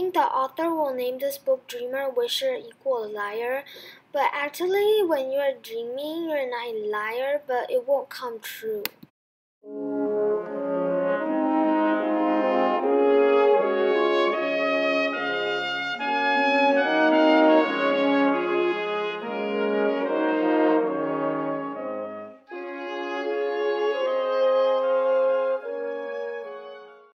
think the author will name this book Dreamer, Wisher equal Liar. But actually, when you're dreaming, you're not a liar, but it won't come true.